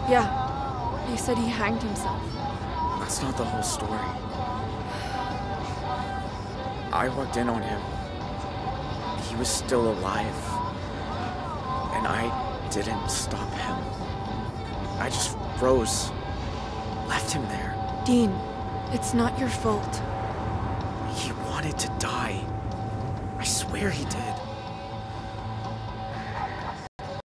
Yeah, he said he hanged himself. That's not the whole story. I walked in on him. He was still alive. And I didn't stop him. I just froze. Left him there. Dean, it's not your fault. He wanted to die. I swear he did.